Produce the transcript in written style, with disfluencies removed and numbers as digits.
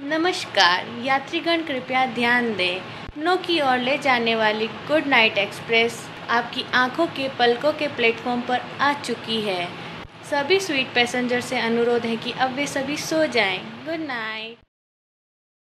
नमस्कार यात्रीगण, कृपया ध्यान दें। लखनऊ की ओर ले जाने वाली गुड नाइट एक्सप्रेस आपकी आंखों के पलकों के प्लेटफॉर्म पर आ चुकी है। सभी स्वीट पैसेंजर से अनुरोध है कि अब वे सभी सो जाएं। Good night.